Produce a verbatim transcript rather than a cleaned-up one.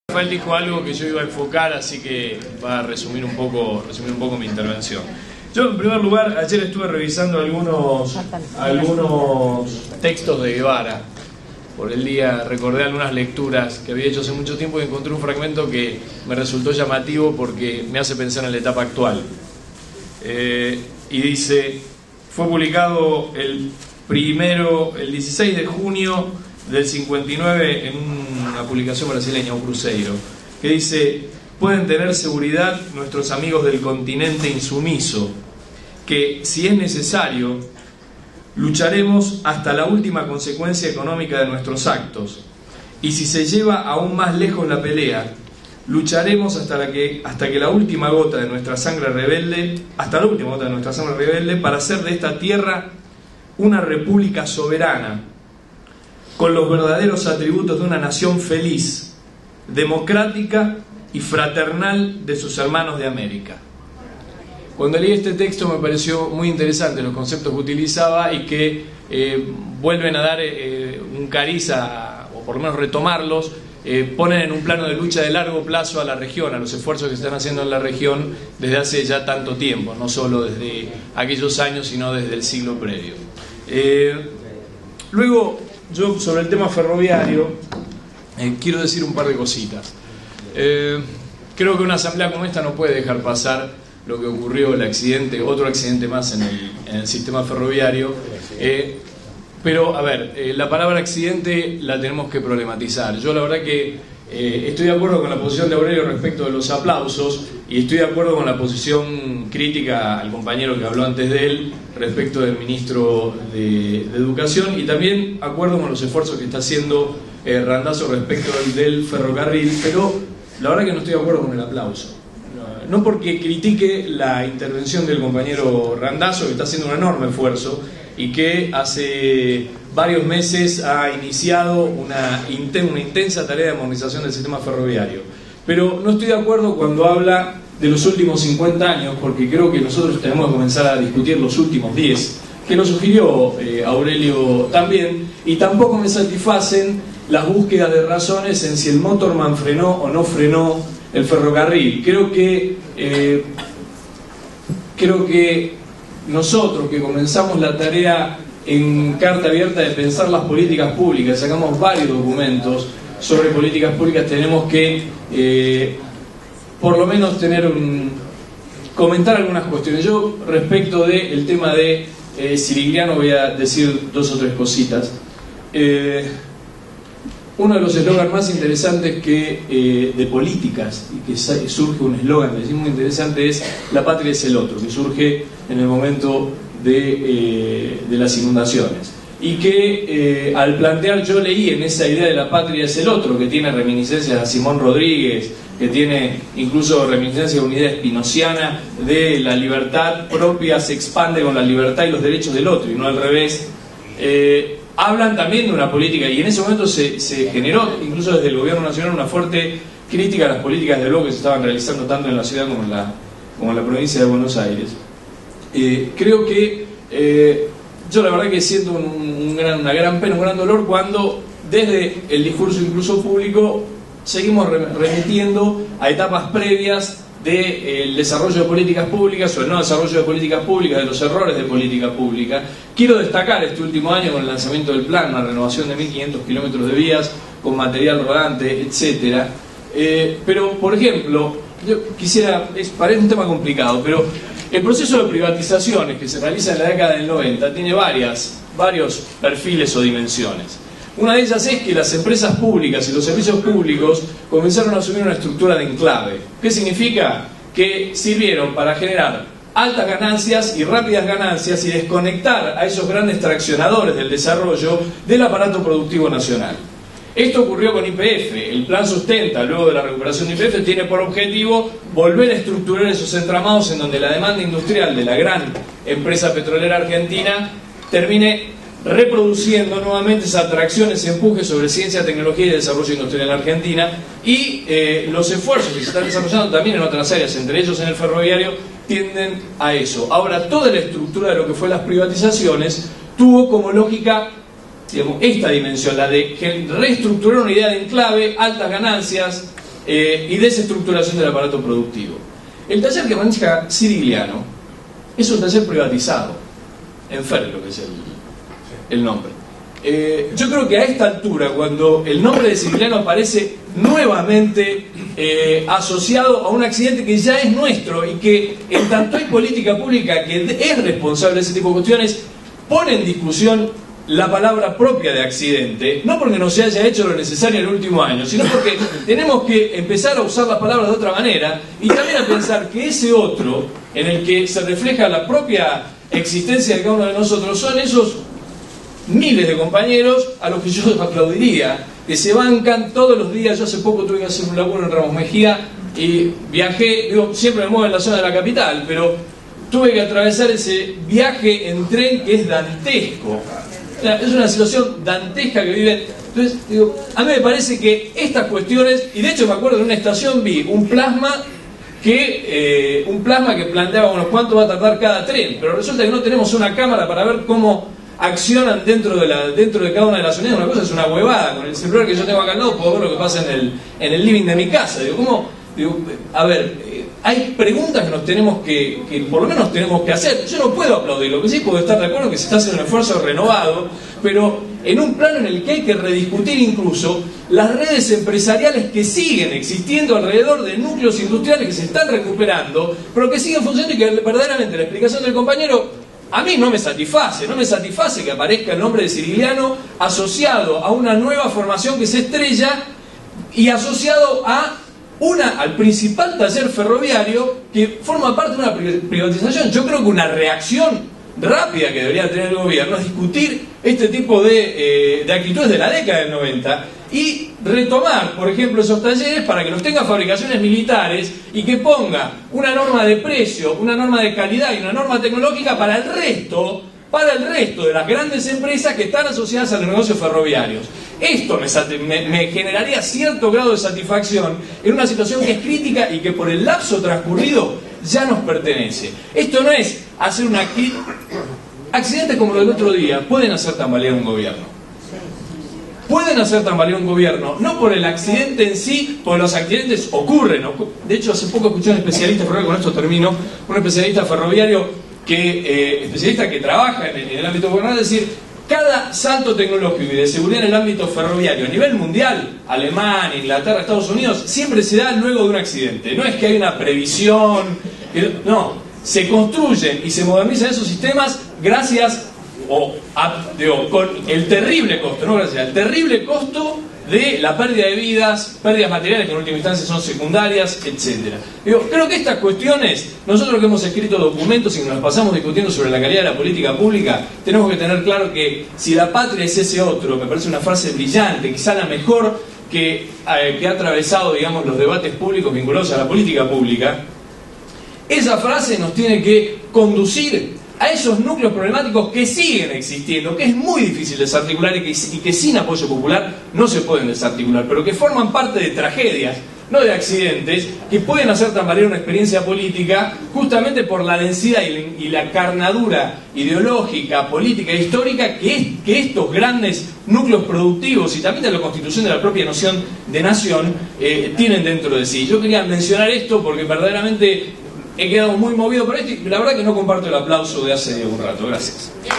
Rafael dijo algo que yo iba a enfocar, así que va a resumir un poco, resumir un poco mi intervención. Yo, en primer lugar, ayer estuve revisando algunos, algunos textos de Guevara. Por el día recordé algunas lecturas que había hecho hace mucho tiempo y encontré un fragmento que me resultó llamativo porque me hace pensar en la etapa actual. Eh, y dice, fue publicado el primero, el dieciséis de junio del cincuenta y nueve en una publicación brasileña, un cruceiro, que dice: pueden tener seguridad nuestros amigos del continente insumiso, que si es necesario, lucharemos hasta la última consecuencia económica de nuestros actos, y si se lleva aún más lejos la pelea, lucharemos hasta, la que, hasta que la última gota de nuestra sangre rebelde, hasta la última gota de nuestra sangre rebelde, para hacer de esta tierra una república soberana, con los verdaderos atributos de una nación feliz, democrática y fraternal de sus hermanos de América. Cuando leí este texto me pareció muy interesante los conceptos que utilizaba y que eh, vuelven a dar eh, un cariz, a, o por lo menos retomarlos, eh, ponen en un plano de lucha de largo plazo a la región, a los esfuerzos que se están haciendo en la región desde hace ya tanto tiempo, no solo desde aquellos años, sino desde el siglo previo. Eh, luego, yo sobre el tema ferroviario eh, quiero decir un par de cositas. Eh, creo que una asamblea como esta no puede dejar pasar lo que ocurrió, el accidente, otro accidente más en el, en el sistema ferroviario. Eh, pero, a ver, eh, la palabra accidente la tenemos que problematizar. Yo la verdad que eh, estoy de acuerdo con la posición de Aurelio respecto de los aplausos y estoy de acuerdo con la posición crítica al compañero que habló antes de él respecto del ministro de, de Educación, y también acuerdo con los esfuerzos que está haciendo eh, Randazzo respecto del, del ferrocarril, pero la verdad que no estoy de acuerdo con el aplauso. No porque critique la intervención del compañero Randazzo, que está haciendo un enorme esfuerzo y que hace varios meses ha iniciado una, una intensa tarea de modernización del sistema ferroviario. Pero no estoy de acuerdo cuando habla de los últimos cincuenta años, porque creo que nosotros tenemos que comenzar a discutir los últimos diez, que lo sugirió eh, Aurelio también, y tampoco me satisfacen las búsquedas de razones en si el Motorman frenó o no frenó el ferrocarril. Creo que eh, creo que nosotros que comenzamos la tarea en carta abierta de pensar las políticas públicas, sacamos varios documentos sobre políticas públicas, tenemos que eh, por lo menos tener un comentar algunas cuestiones. Yo respecto del tema de eh, Sirigliano voy a decir dos o tres cositas. eh, Uno de los eslogans más interesantes que, eh, de políticas, y que surge un eslogan muy interesante, es "la patria es el otro", que surge en el momento de, eh, de las inundaciones. Y que eh, al plantear, yo leí en esa idea de la patria es el otro, que tiene reminiscencias a Simón Rodríguez, que tiene incluso reminiscencias a una idea espinociana de la libertad propia se expande con la libertad y los derechos del otro, y no al revés. Eh, Hablan también de una política, y en ese momento se, se generó, incluso desde el gobierno nacional, una fuerte crítica a las políticas de bloque que se estaban realizando tanto en la ciudad como en la, como en la provincia de Buenos Aires. Eh, creo que eh, yo la verdad que siento un, un gran, una gran pena, un gran dolor cuando desde el discurso incluso público seguimos remitiendo a etapas previas del desarrollo de políticas públicas o el no desarrollo de políticas públicas, de los errores de política pública. Quiero destacar este último año con el lanzamiento del plan, una renovación de mil quinientos kilómetros de vías con material rodante, etcétera. Eh, pero, por ejemplo, yo quisiera, es, parece un tema complicado, pero el proceso de privatizaciones que se realiza en la década del noventa tiene varias, varios perfiles o dimensiones. Una de ellas es que las empresas públicas y los servicios públicos comenzaron a asumir una estructura de enclave. ¿Qué significa? Que sirvieron para generar altas ganancias y rápidas ganancias y desconectar a esos grandes traccionadores del desarrollo del aparato productivo nacional. Esto ocurrió con Y P F. El plan Sustenta, luego de la recuperación de Y P F, tiene por objetivo volver a estructurar esos entramados en donde la demanda industrial de la gran empresa petrolera argentina termine reproduciendo nuevamente esa atracción, ese empuje sobre ciencia, tecnología y desarrollo industrial en la Argentina, y eh, los esfuerzos que se están desarrollando también en otras áreas, entre ellos en el ferroviario, tienden a eso. Ahora, toda la estructura de lo que fue las privatizaciones tuvo como lógica, digamos, esta dimensión, la de reestructurar una idea de enclave, altas ganancias, eh, y desestructuración del aparato productivo. El taller que maneja Cirigliano es un taller privatizado, Enferlo, que es el, el nombre. Eh, yo creo que a esta altura, cuando el nombre de Cirigliano aparece nuevamente eh, asociado a un accidente que ya es nuestro y que en tanto hay política pública que es responsable de ese tipo de cuestiones, pone en discusión la palabra propia de accidente, no porque no se haya hecho lo necesario en el último año, sino porque tenemos que empezar a usar las palabras de otra manera y también a pensar que ese otro, en el que se refleja la propia existencia de cada uno de nosotros, son esos miles de compañeros a los que yo aplaudiría, que se bancan todos los días. Yo hace poco tuve que hacer un laburo en Ramos Mejía y viajé, digo, siempre me muevo en la zona de la capital, pero tuve que atravesar ese viaje en tren que es dantesco. Es una situación dantesca que viven. Entonces, digo, a mí me parece que estas cuestiones, y de hecho me acuerdo en una estación vi un plasma que eh, un plasma que planteaba, bueno, cuánto va a tardar cada tren, pero resulta que no tenemos una cámara para ver cómo accionan dentro de, la, dentro de cada una de las unidades. Una cosa es una huevada, con el celular que yo tengo acá al lado puedo ver lo que pasa en el, en el living de mi casa. Digo, ¿cómo? Digo, a ver, eh, hay preguntas que nos tenemos que, que por lo menos tenemos que hacer. Yo no puedo aplaudir, lo que sí puedo estar de acuerdo que se está haciendo un esfuerzo renovado, pero en un plano en el que hay que rediscutir incluso las redes empresariales que siguen existiendo alrededor de núcleos industriales que se están recuperando, pero que siguen funcionando y que verdaderamente la explicación del compañero a mí no me satisface, no me satisface que aparezca el nombre de Cirigliano asociado a una nueva formación que se estrella y asociado a una, al principal taller ferroviario que forma parte de una privatización. Yo creo que una reacción rápida que debería tener el gobierno es discutir este tipo de, eh, de actitudes de la década del noventa y retomar, por ejemplo, esos talleres para que los tenga fabricaciones militares y que ponga una norma de precio, una norma de calidad y una norma tecnológica para el resto, para el resto de las grandes empresas que están asociadas a los negocios ferroviarios. Esto me, me, me generaría cierto grado de satisfacción en una situación que es crítica y que por el lapso transcurrido ya nos pertenece. Esto no es hacer una... Accidentes como lo del otro día pueden hacer tambalear un gobierno. Pueden hacer tambalear un gobierno, no por el accidente en sí, porque los accidentes ocurren. De hecho, hace poco escuché a un especialista ferroviario, con esto termino, un especialista ferroviario, que, eh, especialista que trabaja en el, en el ámbito gubernamental, decir, cada salto tecnológico y de seguridad en el ámbito ferroviario a nivel mundial, Alemania, Inglaterra, Estados Unidos, siempre se da luego de un accidente. No es que hay una previsión, no, se construyen y se modernizan esos sistemas gracias o a, digo, con el terrible costo, no gracias, el terrible costo de la pérdida de vidas, pérdidas materiales que en última instancia son secundarias, etcétera. Digo, creo que estas cuestiones, nosotros que hemos escrito documentos y que nos pasamos discutiendo sobre la calidad de la política pública, tenemos que tener claro que si la patria es ese otro, me parece una frase brillante, quizá la mejor que, eh, que ha atravesado, digamos, los debates públicos vinculados a la política pública, esa frase nos tiene que conducir a esos núcleos problemáticos que siguen existiendo, que es muy difícil desarticular y que, y que sin apoyo popular no se pueden desarticular, pero que forman parte de tragedias, no de accidentes, que pueden hacer tambalear una experiencia política justamente por la densidad y la, y la carnadura ideológica, política e histórica que, es, que estos grandes núcleos productivos y también de la constitución de la propia noción de nación eh, tienen dentro de sí. Yo quería mencionar esto porque verdaderamente he quedado muy movido por esto y la verdad que no comparto el aplauso de hace un rato. Gracias.